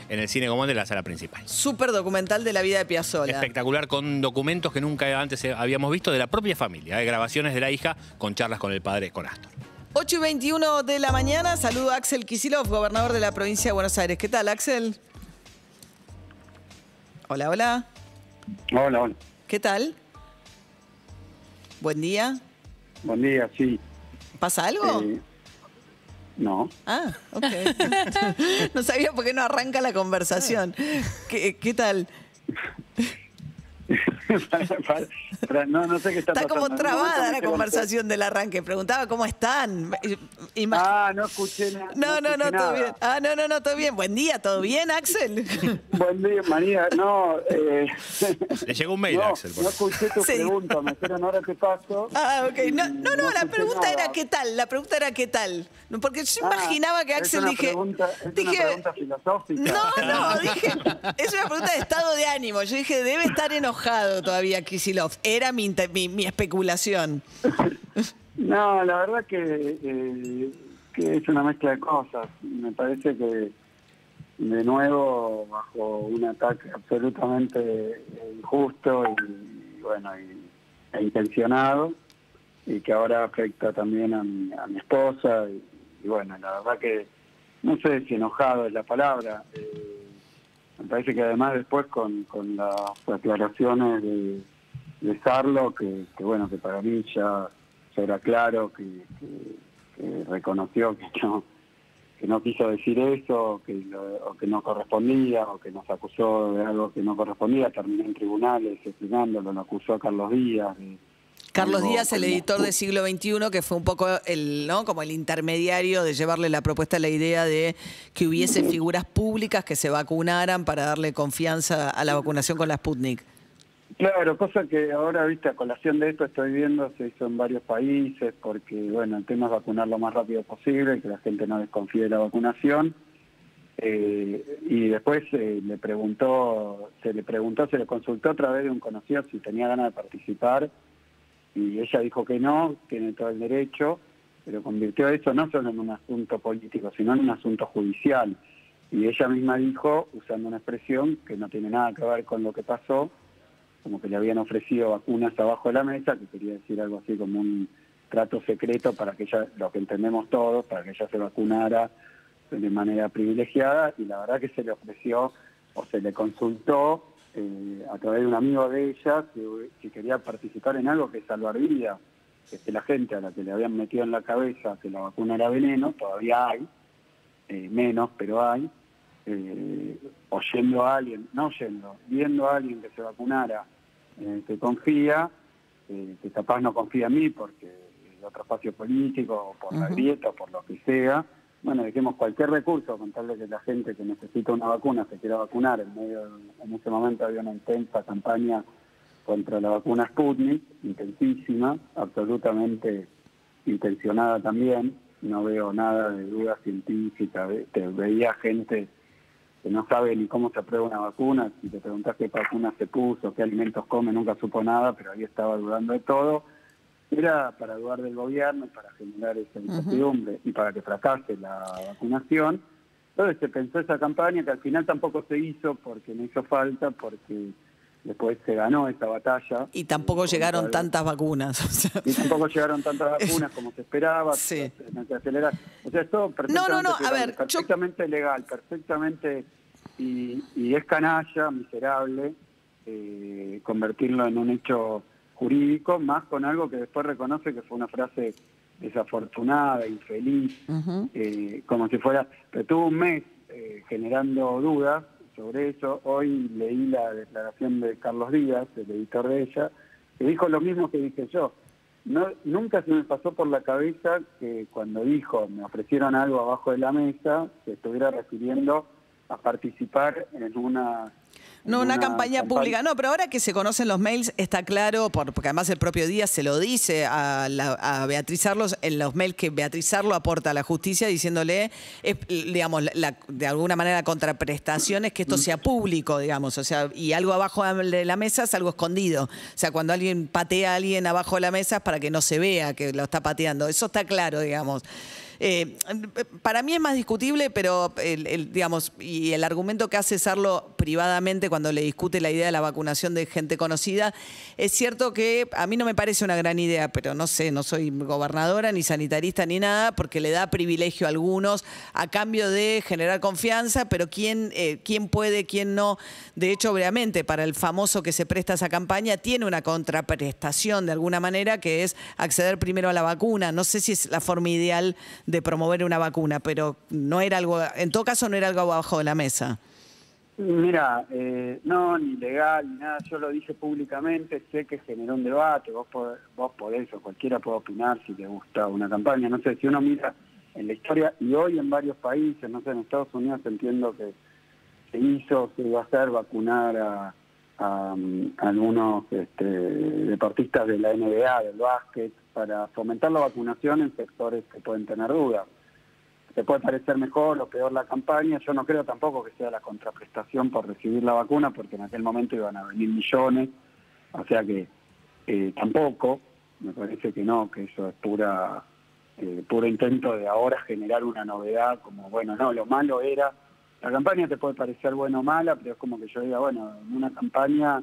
en el Cine Común de la sala principal. Súper documental de la vida de Piazzolla. Espectacular, con documentos que nunca antes habíamos visto de la propia familia, grabaciones de la hija con charlas con el padre, con Astor. 8:21 de la mañana, saludo a Axel Kicillof, gobernador de la provincia de Buenos Aires. ¿Qué tal, Axel? Hola, hola. Hola, hola. ¿Qué tal? Buen día. Buen día, sí. ¿Pasa algo? No. Ah, ok. No sabía por qué no arranca la conversación. ¿Qué tal? No sé qué está como pasando. trabada la conversación del arranque. Preguntaba cómo están. No escuché nada. No, todo bien. No, todo bien. Buen día, ¿todo bien, Axel? Buen día, María. No, Le llegó un mail, Axel. No escuché tu pregunta, me hicieron ahora te paso. Ok. No, la pregunta era ¿qué tal? La pregunta era ¿qué tal? Porque yo imaginaba que Axel dije... una pregunta filosófica. No, dije... Es una pregunta de estado de ánimo. Yo dije, debe estar enojado todavía Kicillof. Era mi especulación. No, la verdad que es una mezcla de cosas. Me parece que, de nuevo, bajo un ataque absolutamente injusto e intencionado, y que ahora afecta también a mi esposa, y bueno, la verdad que no sé si enojado es la palabra. Me parece que además después con las aclaraciones de Sarlo, que bueno, que para mí ya era claro que reconoció que no quiso decir eso, o que no correspondía, o que nos acusó de algo que no correspondía, terminó en tribunales explicándolo, lo acusó a Carlos Díaz. Carlos Díaz, el editor de Siglo XXI, que fue un poco como el intermediario de llevarle la propuesta, la idea de que hubiese figuras públicas que se vacunaran para darle confianza a la vacunación con la Sputnik. Claro, cosa que ahora, viste, a colación de esto estoy viendo, se hizo en varios países, porque, bueno, el tema es vacunar lo más rápido posible, que la gente no desconfíe de la vacunación. Y después se le consultó a través de un conocido si tenía ganas de participar, y ella dijo que no, tiene todo el derecho, pero convirtió eso no solo en un asunto político, sino en un asunto judicial. Y ella misma dijo, usando una expresión que no tiene nada que ver con lo que pasó, como que le habían ofrecido vacunas abajo de la mesa, que quería decir algo así como un trato secreto para que ella, lo que entendemos todos, para que ella se vacunara de manera privilegiada, y la verdad que se le ofreció o se le consultó a través de un amigo de ella que quería participar en algo que es salvar vidas, que la gente a la que le habían metido en la cabeza que la vacuna era veneno, todavía hay, menos, pero hay, viendo a alguien que se vacunara, que confía, que capaz no confía en mí porque es de otro espacio político, o por la grieta, o por lo que sea. Bueno, dejemos cualquier recurso con tal de que la gente que necesita una vacuna se quiera vacunar. En ese momento había una intensa campaña contra la vacuna Sputnik, intensísima, absolutamente intencionada también. No veo nada de duda científica. Veía gente que no sabe ni cómo se aprueba una vacuna. Si te preguntás qué vacuna se puso, qué alimentos come, nunca supo nada, pero ahí estaba dudando de todo. Era para dudar del gobierno, para generar esa incertidumbre y para que fracase la vacunación. Entonces se pensó esa campaña que al final tampoco se hizo porque no hizo falta, porque después se ganó esa batalla. Y tampoco llegaron tantas vacunas. Y tampoco llegaron tantas vacunas como se esperaba. Sí. O sea, es todo perfectamente legal, perfectamente, y es canalla, miserable, convertirlo en un hecho jurídico, más con algo que después reconoce que fue una frase desafortunada, infeliz, como si fuera... Pero tuvo un mes generando dudas sobre eso. Hoy leí la declaración de Carlos Díaz, el editor de ella, que dijo lo mismo que dije yo. Nunca se me pasó por la cabeza que cuando dijo me ofrecieron algo abajo de la mesa, se estuviera refiriendo a participar en una campaña pública. No, pero ahora que se conocen los mails, está claro, porque además el propio Díaz se lo dice a Beatriz Arlos en los mails que Beatriz Arlo aporta a la justicia diciéndole, digamos, de alguna manera la contraprestación es que esto sea público, digamos, o sea, y algo abajo de la mesa es algo escondido. O sea, cuando alguien patea a alguien abajo de la mesa es para que no se vea que lo está pateando. Eso está claro, digamos. Para mí es más discutible, pero digamos, y el argumento que hace Sarlo privadamente cuando le discute la idea de la vacunación de gente conocida, es cierto que a mí no me parece una gran idea, pero no sé, no soy gobernadora ni sanitarista ni nada, porque le da privilegio a algunos a cambio de generar confianza, pero quién puede, quién no. De hecho, obviamente, para el famoso que se presta a esa campaña, tiene una contraprestación de alguna manera, que es acceder primero a la vacuna. No sé si es la forma ideal de promover una vacuna, pero no era algo, en todo caso no era algo abajo de la mesa. Mira, no, ni legal, ni nada, yo lo dije públicamente, sé que generó un debate, vos podés, o cualquiera puede opinar si le gusta una campaña, no sé, si uno mira en la historia, y hoy en varios países, no sé, en Estados Unidos entiendo que se iba a hacer vacunar a algunos deportistas de la NBA, del básquet, para fomentar la vacunación en sectores que pueden tener dudas. Te puede parecer mejor o peor la campaña, yo no creo tampoco que sea la contraprestación por recibir la vacuna, porque en aquel momento iban a venir millones, o sea que tampoco, me parece que no, que eso es puro intento de ahora generar una novedad, como bueno, no, lo malo era, la campaña te puede parecer buena o mala, pero es como que yo diga, bueno, en una campaña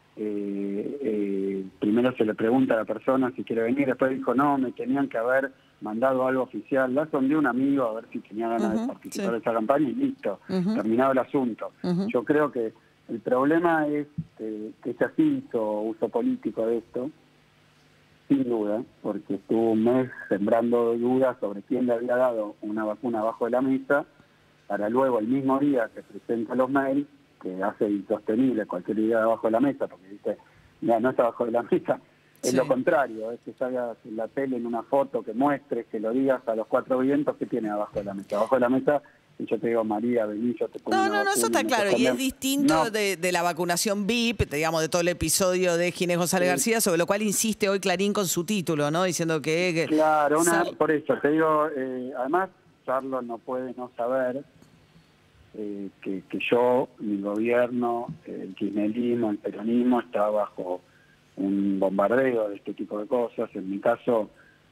primero se le pregunta a la persona si quiere venir, después dijo, no, me tenían que haber mandado algo oficial, la sondé a un amigo a ver si tenía ganas de participar de esa campaña y listo, terminado el asunto. Yo creo que el problema es que se hizo uso político de esto, sin duda, porque estuvo un mes sembrando dudas sobre quién le había dado una vacuna abajo de la mesa, para luego el mismo día que presenta los mails, que hace insostenible cualquier idea abajo de la mesa, porque dice, mira, no está abajo de la mesa, es lo contrario, es que salgas en la tele en una foto, que muestres, que lo digas a los cuatro vientos, ¿qué tiene abajo de la mesa? Abajo de la mesa, y yo te digo, María, vení, yo te pongo una vacuna, eso está claro, y es distinto de la vacunación VIP, digamos, de todo el episodio de Ginés González García, sobre lo cual insiste hoy Clarín con su título, ¿no? Diciendo que claro, por eso, te digo, además, Charlo no puede no saber que yo, mi gobierno, el kirchnerismo, el peronismo, está bajo un bombardeo de este tipo de cosas. En mi caso,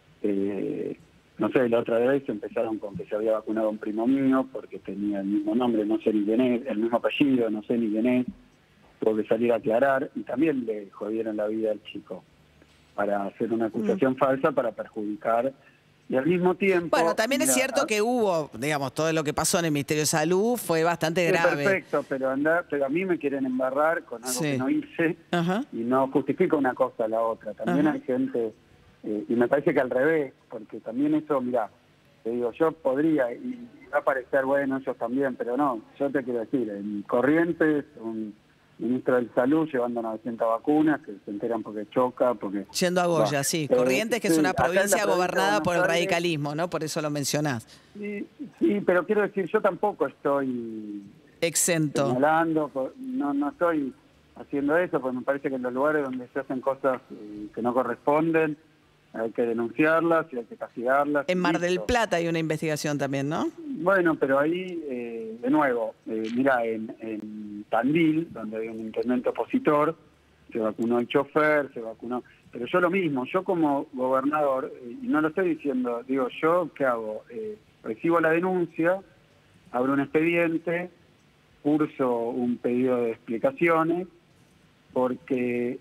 no sé, la otra vez empezaron con que se había vacunado un primo mío porque tenía el mismo nombre, no sé ni quién es, el mismo apellido, no sé ni quién es, tuvo que salir a aclarar y también le jodieron la vida al chico para hacer una acusación falsa para perjudicar. Y al mismo tiempo... Bueno, también es cierto que hubo, digamos, todo lo que pasó en el Ministerio de Salud fue bastante grave. Perfecto, pero a mí me quieren embarrar con algo que no hice y no justifica una cosa a la otra. También hay gente, y me parece que al revés, porque también eso, mirá, te digo, yo podría, y va a parecer bueno, ellos también, pero no, yo te quiero decir, en Corrientes, un ministro de Salud llevando 900 vacunas, que se enteran porque choca, porque... Yendo a Goya, sí. Corrientes, que es una provincia gobernada por el radicalismo, ¿no? Por eso lo mencionás. Sí, pero quiero decir, yo tampoco estoy... exento. Señalando, no estoy haciendo eso, porque me parece que en los lugares donde se hacen cosas que no corresponden, hay que denunciarlas y hay que castigarlas. En Mar del Plata hay una investigación también, ¿no? Bueno, pero ahí, de nuevo, mira, en Tandil, donde hay un intendente opositor, se vacunó el chofer, se vacunó... Pero yo lo mismo, yo como gobernador, y no lo estoy diciendo, digo, ¿yo qué hago? Recibo la denuncia, abro un expediente, curso un pedido de explicaciones, porque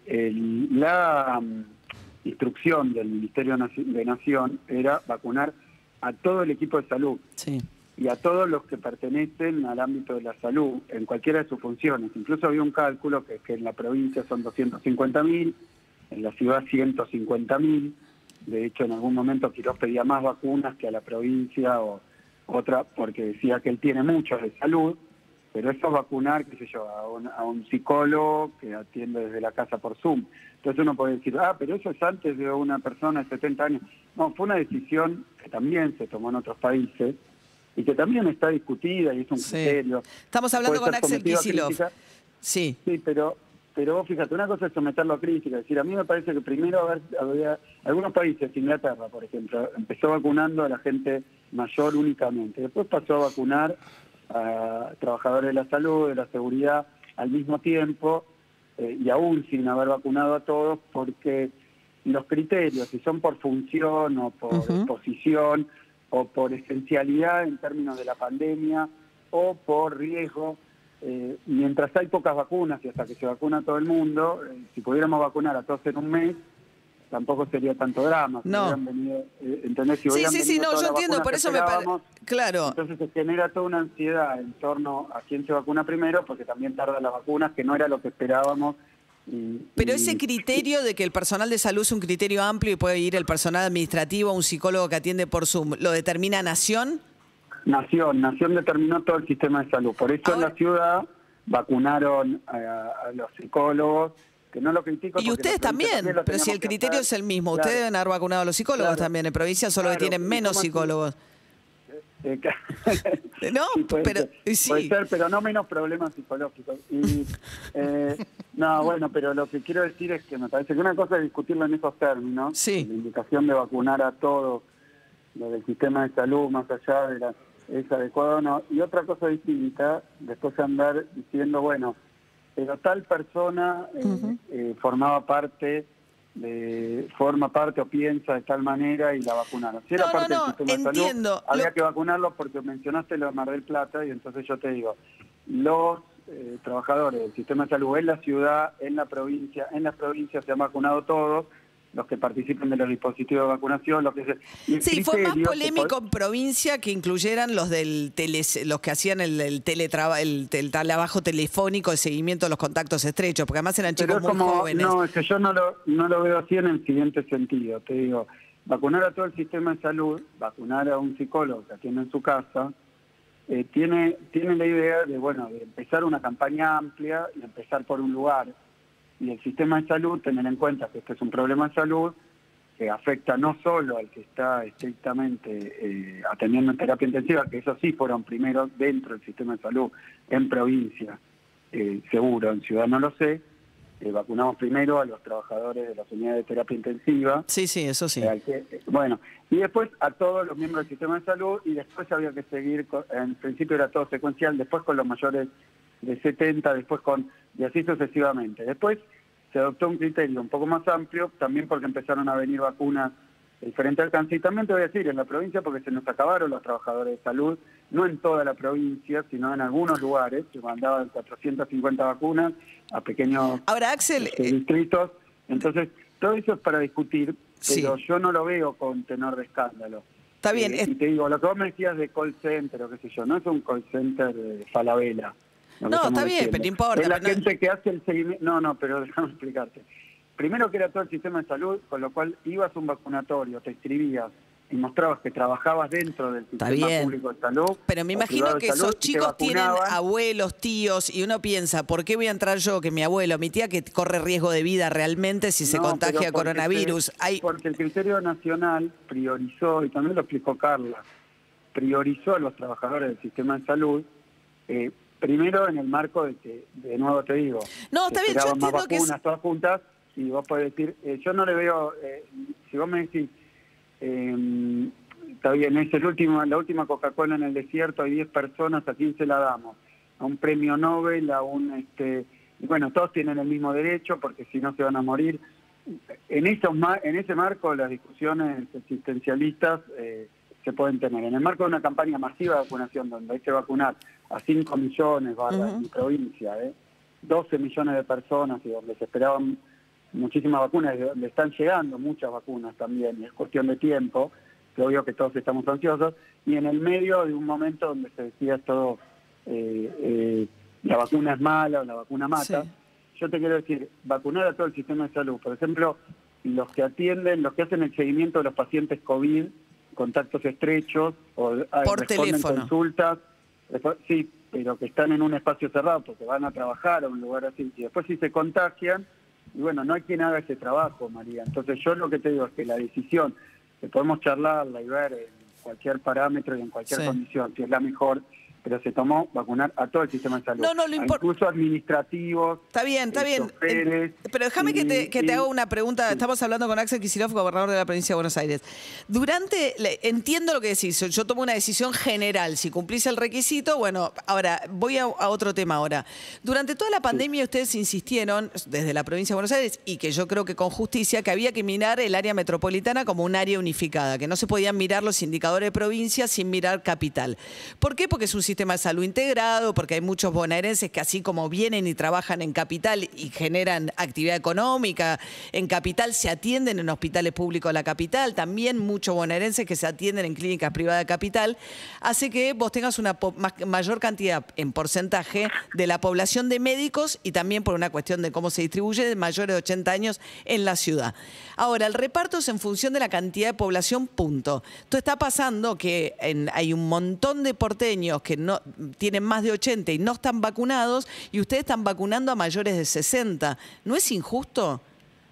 la instrucción del Ministerio de Nación era vacunar a todo el equipo de salud y a todos los que pertenecen al ámbito de la salud, en cualquiera de sus funciones. Incluso había un cálculo que en la provincia son 250.000, en la ciudad 150.000. De hecho, en algún momento Quirós pedía más vacunas que a la provincia o otra, porque decía que él tiene muchos de salud, pero eso es vacunar, qué sé yo, a un psicólogo que atiende desde la casa por Zoom. Entonces uno puede decir, pero eso es antes de una persona de 70 años. No, fue una decisión que también se tomó en otros países y que también está discutida y es un criterio. Estamos hablando con Axel Kicillof. Sí, pero vos fíjate, una cosa es someterlo a crítica, es decir, a mí me parece que primero había algunos países, Inglaterra, por ejemplo, empezó vacunando a la gente mayor únicamente, después pasó a vacunar a trabajadores de la salud, de la seguridad, al mismo tiempo, y aún sin haber vacunado a todos, porque los criterios, si son por función o por posición, o por esencialidad en términos de la pandemia, o por riesgo. Mientras hay pocas vacunas y hasta que se vacuna todo el mundo, si pudiéramos vacunar a todos en un mes, tampoco sería tanto drama. Si No. hubieran venido, ¿entendés? Si Sí, hubieran sí, sí, venido no, todas yo las entiendo, vacunas por que eso me parece... esperábamos, Claro. entonces se genera toda una ansiedad en torno a quién se vacuna primero, porque también tardan las vacunas, que no era lo que esperábamos. Pero ese criterio de que el personal de salud es un criterio amplio y puede ir el personal administrativo, un psicólogo que atiende por Zoom, ¿lo determina Nación? Nación determinó todo el sistema de salud. Por eso en Ahora- la ciudad vacunaron a los psicólogos, que no lo critico. Y porque ustedes la provincia también, lo pero si teníamos el que criterio hacer. es el mismo, Claro, ustedes deben haber vacunado a los psicólogos claro, también, en provincia solo que claro. tienen ¿Y menos cómo así? psicólogos. No, Sí, puede pero ser. sí. Puede ser, pero no menos problemas psicológicos. Y, no, bueno, pero lo que quiero decir es que me parece que una cosa es discutirlo en esos términos, Sí. la indicación de vacunar a todos, lo del sistema de salud, más allá de la es adecuado o no, y otra cosa distinta, después andar diciendo, bueno, pero tal persona forma parte o piensa de tal manera y la vacunaron. Si era No, parte no, del sistema de entiendo. salud, había que vacunarlo porque mencionaste lo de Mar del Plata y entonces yo te digo, los trabajadores del sistema de salud en la ciudad, en las provincias se han vacunado todos, los que participen de los dispositivos de vacunación, los que se... Sí, fue más polémico en provincia que incluyeran los del los que hacían el teletrabajo telefónico, el seguimiento de los contactos estrechos, porque además eran chicos muy jóvenes. No, es que yo no lo veo así en el siguiente sentido. Te digo, vacunar a todo el sistema de salud, vacunar a un psicólogo que atiende en su casa, tiene la idea de, bueno, de empezar una campaña amplia y empezar por un lugar. Y el sistema de salud, tener en cuenta que este es un problema de salud que afecta no solo al que está estrictamente atendiendo en terapia intensiva, que eso sí fueron primero dentro del sistema de salud, en provincia, seguro, en ciudad no lo sé, vacunamos primero a los trabajadores de las unidades de terapia intensiva. Sí, sí, eso sí. Bueno, y después a todos los miembros del sistema de salud, y después había que seguir, en principio era todo secuencial, después con los mayores de 70, después y así sucesivamente. Después se adoptó un criterio un poco más amplio, también porque empezaron a venir vacunas de diferente alcance, y también te voy a decir, en la provincia, porque se nos acabaron los trabajadores de salud, no en toda la provincia, sino en algunos lugares, se mandaban 450 vacunas a pequeños Ahora, Axel, distritos, entonces todo eso es para discutir, pero sí. yo no lo veo con tenor de escándalo. Está bien. Y te digo, lo que vos me decías de call center o qué sé yo, no es un call center de Falabella. No, está bien, pero no importa. Es la gente que hace el seguimiento. No, pero déjame explicarte. Primero que era todo el sistema de salud, con lo cual ibas a un vacunatorio, te inscribías y mostrabas que trabajabas dentro del sistema público de salud. Pero me imagino que esos chicos tienen abuelos, tíos, y uno piensa, ¿por qué voy a entrar yo, que mi abuelo, mi tía, que corre riesgo de vida realmente si se contagia coronavirus? Porque el criterio nacional priorizó, y también lo explicó Carla, priorizó a los trabajadores del sistema de salud, primero en el marco de que, de nuevo te digo, no, está bien, yo más entiendo vacunas, todas juntas, y vos podés decir, yo no le veo, si vos me decís, está bien, es la última Coca-Cola en el desierto, hay 10 personas, ¿a quién se la damos? A un premio Nobel, a un, y bueno, todos tienen el mismo derecho, porque si no se van a morir. En ese marco, las discusiones existencialistas se pueden tener. En el marco de una campaña masiva de vacunación, donde hay que vacunar a 5 millones, en mi provincia, 12 millones de personas, y donde se esperaban muchísimas vacunas, le están llegando muchas vacunas también, y es cuestión de tiempo, que obvio que todos estamos ansiosos, y en el medio de un momento donde se decía todo, la vacuna es mala o la vacuna mata, sí. Yo te quiero decir, vacunar a todo el sistema de salud, por ejemplo, los que atienden, los que hacen el seguimiento de los pacientes COVID, contactos estrechos, o por responden teléfono. Consultas, sí, pero que están en un espacio cerrado porque van a trabajar a un lugar así, y después si se contagian, y bueno, no hay quien haga ese trabajo, María. Entonces yo lo que te digo es que la decisión, que podemos charlarla y ver en cualquier parámetro y en cualquier condición, si es la mejor, pero se tomó vacunar a todo el sistema de salud. No, no, lo incluso administrativos. Está bien. Choferes, Pero déjame que te haga una pregunta. Sí. Estamos hablando con Axel Kicillof, gobernador de la provincia de Buenos Aires. Entiendo lo que decís. Yo tomo una decisión general. Si cumplís el requisito, bueno, ahora voy a otro tema ahora. Durante toda la pandemia ustedes insistieron, desde la provincia de Buenos Aires, y que yo creo que con justicia, que había que mirar el área metropolitana como un área unificada, que no se podían mirar los indicadores de provincia sin mirar capital. ¿Por qué? Porque es un sistema de salud integrado, porque hay muchos bonaerenses que así como vienen y trabajan en capital y generan actividad económica, en capital se atienden en hospitales públicos de la capital, también muchos bonaerenses que se atienden en clínicas privadas de capital, hace que vos tengas una mayor cantidad en porcentaje de la población de médicos y también por una cuestión de cómo se distribuye de mayores de 80 años en la ciudad. Ahora, el reparto es en función de la cantidad de población, punto. Entonces está pasando que hay un montón de porteños que no tienen más de 80 y no están vacunados y ustedes están vacunando a mayores de 60. ¿No es injusto?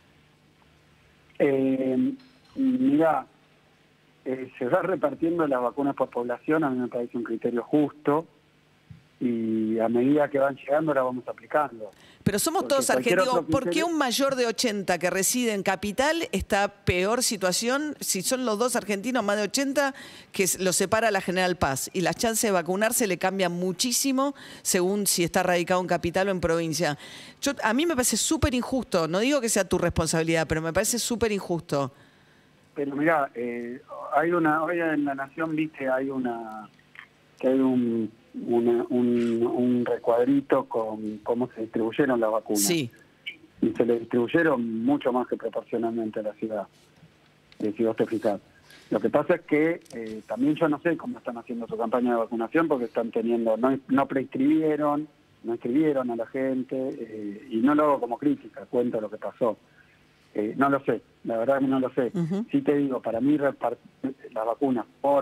Mira, se va repartiendo las vacunas por población, a mí me parece un criterio justo y a medida que van llegando las vamos aplicando. Pero somos todos argentinos. ¿Por qué un mayor de 80 que reside en capital está peor situación si son los dos argentinos más de 80 que los separa la General Paz? Y las chances de vacunarse le cambian muchísimo según si está radicado en capital o en provincia. A mí me parece súper injusto. No digo que sea tu responsabilidad, pero me parece súper injusto. Pero mirá, hoy en La Nación, viste, hay un recuadrito con cómo se distribuyeron las vacunas. Sí. Y se le distribuyeron mucho más que proporcionalmente a la ciudad, si vos te fijás. Lo que pasa es que también yo no sé cómo están haciendo su campaña de vacunación porque están teniendo, no preinscribieron, no inscribieron a la gente y no lo hago como crítica, cuento lo que pasó. No lo sé, la verdad que no lo sé. Sí te digo, para mí las vacunas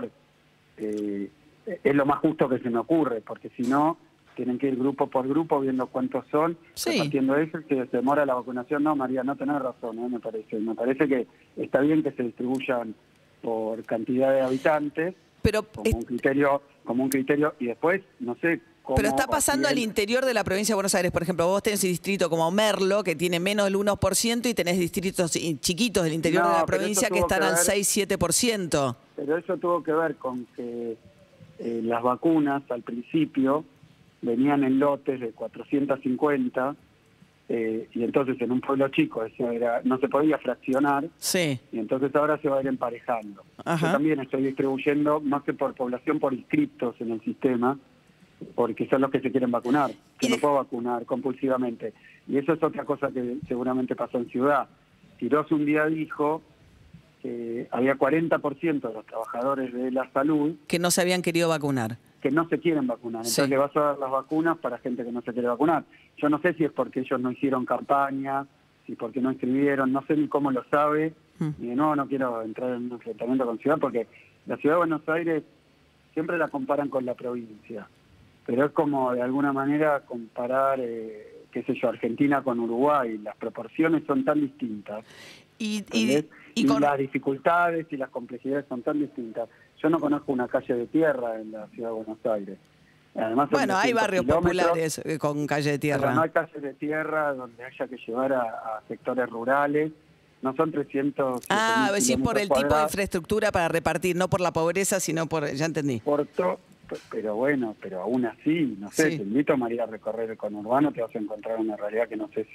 es lo más justo que se me ocurre, porque si no, tienen que ir grupo por grupo viendo cuántos son, repartiendo eso, que se demora la vacunación. No, María, no tenés razón, me parece. Me parece que está bien que se distribuyan por cantidad de habitantes, pero como un criterio, y después, no sé cómo... Pero está pasando al interior de la provincia de Buenos Aires, por ejemplo, vos tenés un distrito como Merlo, que tiene menos del 1%, y tenés distritos chiquitos del interior de la provincia que están al 6-7%. Pero eso tuvo que ver con que las vacunas al principio venían en lotes de 450 y entonces en un pueblo chico eso no se podía fraccionar. Sí. Y entonces ahora se va a ir emparejando. Ajá. Yo también estoy distribuyendo más que por población, por inscriptos en el sistema, porque son los que se quieren vacunar. Yo no puedo vacunar compulsivamente. Y eso es otra cosa que seguramente pasó en Ciudad. Tirós un día dijo que había 40% de los trabajadores de la salud que no se habían querido vacunar. Que no se quieren vacunar. Entonces le vas a dar las vacunas para gente que no se quiere vacunar. Yo no sé si es porque ellos no hicieron campaña, si porque no inscribieron, no sé ni cómo lo sabe. Y no quiero entrar en un enfrentamiento con Ciudad, porque la Ciudad de Buenos Aires siempre la comparan con la provincia. Pero es como de alguna manera comparar, qué sé yo, Argentina con Uruguay. Las proporciones son tan distintas. Y las dificultades y las complejidades son tan distintas. Yo no conozco una calle de tierra en la Ciudad de Buenos Aires. Además, bueno, hay barrios populares con calle de tierra. Pero no hay calles de tierra donde haya que llevar a sectores rurales. No son 300... decís por el tipo de infraestructura para repartir, no por la pobreza, sino por... Ya entendí. Pero bueno, pero aún así, no sé, te invito, María, a recorrer el conurbano, te vas a encontrar una realidad que no sé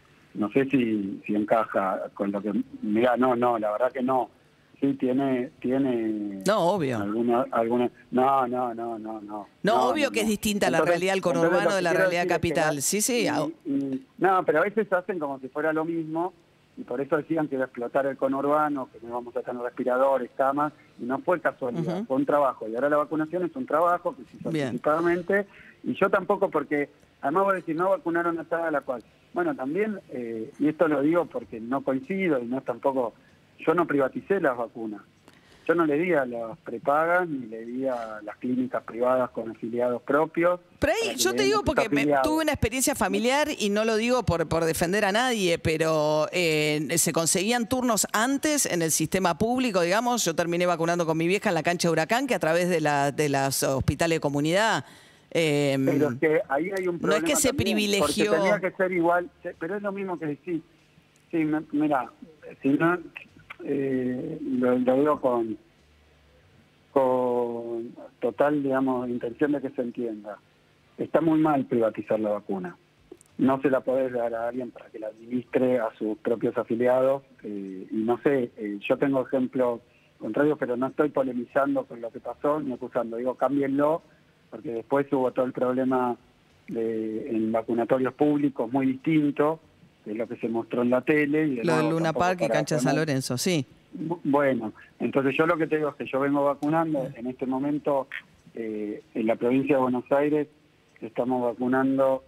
si encaja con lo que... Mirá, no, la verdad que no. Sí, tiene... No, obvio. Alguna... No, obvio que es distinta la realidad del conurbano de la realidad capital. Sí. No, pero a veces hacen como si fuera lo mismo, y por eso decían que iba a explotar el conurbano, que no íbamos a tener respiradores, camas, y no fue casualidad, fue un trabajo. Y ahora la vacunación es un trabajo que se hizo anticipadamente, y yo tampoco, porque además voy a decir, no vacunaron a toda la cual. Bueno, también, y esto lo digo porque no coincido, y no tampoco, yo no privaticé las vacunas. yo no le di a las prepagas ni le di a las clínicas privadas con afiliados propios. Pero ahí yo te digo porque tuve una experiencia familiar y no lo digo por defender a nadie, pero se conseguían turnos antes en el sistema público, digamos. Yo terminé vacunando con mi vieja en la cancha de Huracán, que a través de los hospitales de comunidad. Pero es que ahí hay un problema. No es que se también, privilegió. porque tenía que ser igual, pero es lo mismo que decir. Sí, mira, si no, lo digo con total, digamos, intención de que se entienda. Está muy mal privatizar la vacuna. No se la podés dar a alguien para que la administre a sus propios afiliados. Y no sé, yo tengo ejemplos contrarios, pero no estoy polemizando con lo que pasó ni acusando. Digo, cámbienlo, porque después hubo todo el problema en vacunatorios públicos muy distinto de lo que se mostró en la tele. Y Lo del Luna Park y Cancha San Lorenzo, sí. Bueno, entonces yo lo que te digo es que yo vengo vacunando en este momento en la provincia de Buenos Aires. Estamos vacunando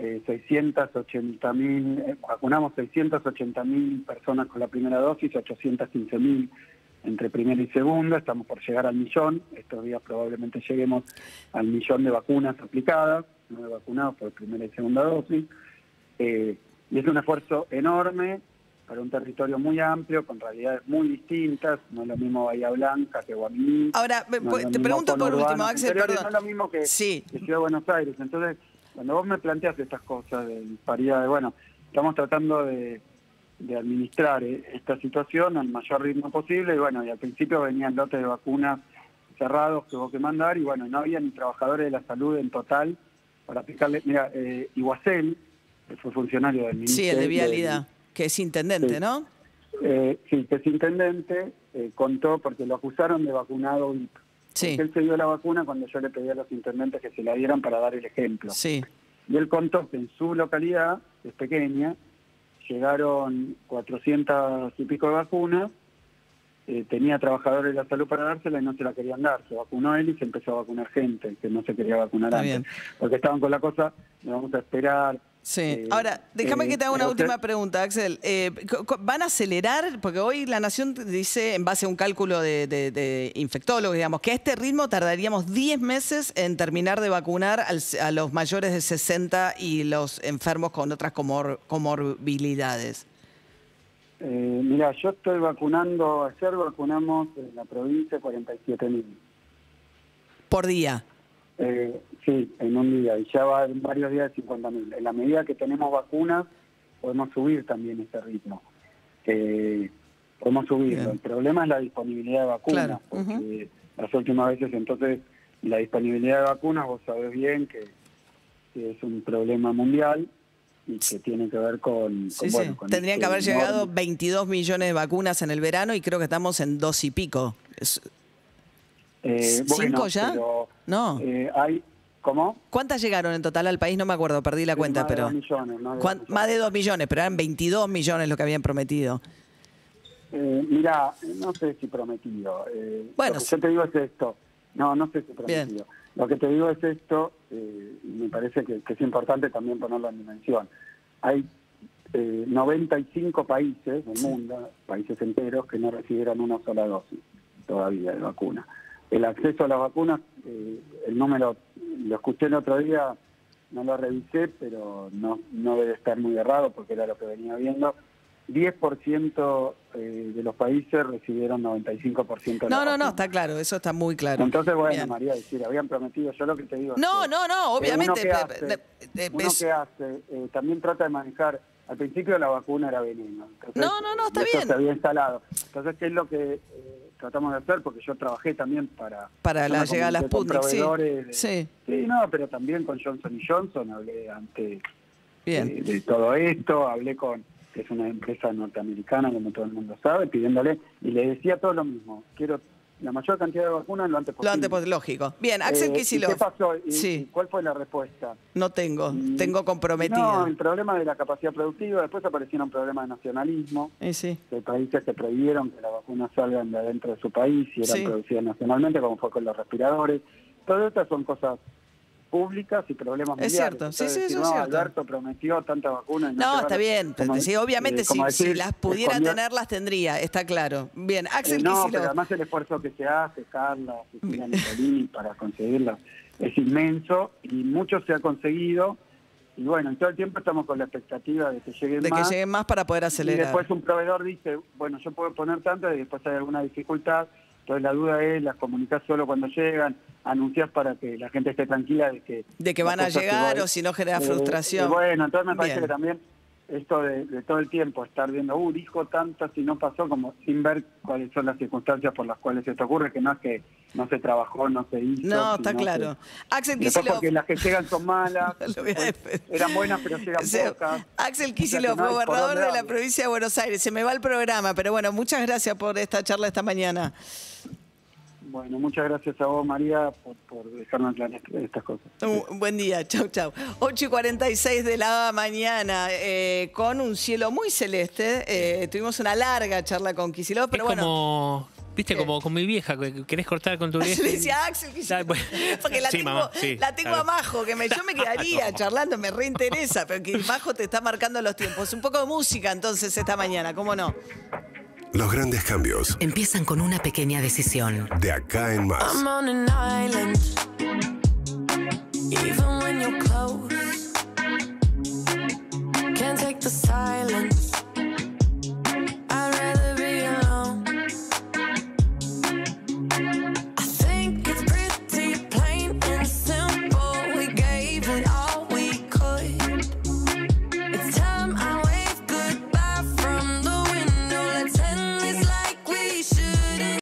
vacunamos 680.000 personas con la primera dosis, 815.000 entre primera y segunda. Estamos por llegar al 1.000.000. Estos días probablemente lleguemos al 1.000.000 de vacunas aplicadas, no de vacunados por primera y segunda dosis. Y es un esfuerzo enorme para un territorio muy amplio, con realidades muy distintas. No es lo mismo Bahía Blanca que Guaminí. Ahora, te pregunto por último, Axel, perdón. No es lo mismo que Ciudad de Buenos Aires. Entonces, cuando vos me planteas estas cosas de disparidades, bueno, estamos tratando de administrar esta situación al mayor ritmo posible. Y bueno, y al principio venían lotes de vacunas cerrados que hubo que mandar, y bueno, no había ni trabajadores de la salud en total para aplicarle. Mira, Iguacel, que fue funcionario del Ministerio. Sí, el de Vialidad, que es intendente, sí. ¿no? Sí, que es intendente, contó porque lo acusaron de vacunado VIP. Sí. Porque él se dio la vacuna cuando yo le pedí a los intendentes que se la dieran para dar el ejemplo. Sí. Y él contó que en su localidad, que es pequeña, llegaron 400 y pico de vacunas, tenía trabajadores de la salud para dársela y no se la querían dar. Se vacunó él y se empezó a vacunar gente que no se quería vacunar Está antes. bien. Porque estaban con la cosa, vamos a esperar. Sí. Ahora, déjame que te haga una última pregunta, Axel. ¿Van a acelerar? Porque hoy La Nación dice, en base a un cálculo de infectólogos, digamos, que a este ritmo tardaríamos 10 meses en terminar de vacunar a los mayores de 60 y los enfermos con otras comorbilidades. Mira, yo estoy vacunando, ayer vacunamos en la provincia 47.000. ¿Por día? Sí, en un día, y ya va en varios días de 50.000. En la medida que tenemos vacunas, podemos subir también este ritmo. Podemos subirlo. Bien. El problema es la disponibilidad de vacunas, Claro. porque las últimas veces, entonces, la disponibilidad de vacunas, vos sabés bien que es un problema mundial y que tiene que ver con... Sí, bueno, sí. con Tendrían que haber enorme- llegado 22 millones de vacunas en el verano y creo que estamos en 2 y pico. ¿5 ya? Pero, No. hay... ¿Cómo? ¿Cuántas llegaron en total al país? No me acuerdo, perdí la cuenta, más de pero... 2 millones, más de 2 millones. Más de 2 millones, pero eran 22 millones lo que habían prometido. Mira, no sé si prometido. Bueno, lo que sí. yo te digo es esto. No sé si prometido. Bien. Lo que te digo es esto, y me parece que es importante también ponerlo en dimensión. Hay 95 países del mundo, países enteros, que no recibieron una sola dosis todavía de vacuna. El acceso a las vacunas, el número, lo escuché el otro día, no lo revisé, pero no debe estar muy errado porque era lo que venía viendo. 10% de los países recibieron 95% de la vacuna. No, está claro, eso está muy claro. Entonces, bueno, Bien. María, decir, habían prometido, yo lo que te digo es No, que, obviamente. uno que hace, también trata de manejar, al principio la vacuna era veneno. Entonces, No, está y eso bien. se había instalado. Entonces, ¿qué es lo que tratamos de hacer? Porque yo trabajé también para Para yo la me llegada a las comuniqué con Sputnik, sí. proveedores de- Sí, Sí, no, pero también con Johnson Johnson hablé antes bien. de todo esto, hablé con, que es una empresa norteamericana, como todo el mundo sabe, pidiéndole, y le decía todo lo mismo, quiero la mayor cantidad de vacunas lo antes Lo posible. antes, pues, lógico. Bien, Axel ¿Y Kicillof. qué pasó? ¿Y Sí, cuál fue la respuesta? no tengo No, comprometida. el problema de la capacidad productiva, después aparecieron problemas de nacionalismo, Sí. que hay países que prohibieron que las vacunas salgan de adentro de su país y eran Sí. producidas nacionalmente, como fue con los respiradores. Todas estas son cosas públicas y problemas Es mundiales. cierto, sí, Entonces, eso no, es cierto. Alberto prometió tantas vacunas. y No, se está van. bien. Como- Sí, obviamente, como si decir, las pudiera escondió- tener, las tendría, está claro. Bien, Axel no, Kicillof. pero además el esfuerzo que se hace, Carla, Cecilia Nicolini, para conseguirla es inmenso y mucho se ha conseguido. Y bueno, todo el tiempo estamos con la expectativa de que lleguen De que más. lleguen más para poder Y acelerar. después un proveedor dice, bueno, yo puedo poner tanto y después hay alguna dificultad. Entonces la duda es, las comunicás solo cuando llegan, anunciás para que la gente esté tranquila de que van las a cosas llegar se o si no genera frustración. y bueno, entonces me parece Bien. que también esto de todo el tiempo estar viendo, dijo tantas y no pasó, como sin ver cuáles son las circunstancias por las cuales esto ocurre, que no es que no se trabajó, no se hizo. No, está sino claro. Axel que después Kicillof. porque las que llegan son malas, Lo voy a después eran buenas pero llegan pocas. Axel O Kicillof, sea que no hay por gobernador dónde de la darle. provincia de Buenos Aires. Se me va el programa, pero bueno, muchas gracias por esta charla esta mañana. Bueno, muchas gracias a vos, María, por dejarnos aclarar estas cosas. Un buen día, chau, chau. 8:46 de la mañana, con un cielo muy celeste. Tuvimos una larga charla con Kicillof, pero es bueno. como, viste, ¿Qué? como con mi vieja, que querés cortar con tu vieja. Le decía a Axel Kicillof, Bueno. porque la Sí, tengo, mamá, sí, la tengo claro. a Majo, yo me quedaría charlando, me reinteresa, pero que Majo te está marcando los tiempos. Un poco de música entonces esta mañana, ¿cómo no? Los grandes cambios Empiezan con una pequeña decisión. de acá en más. I'm on an island.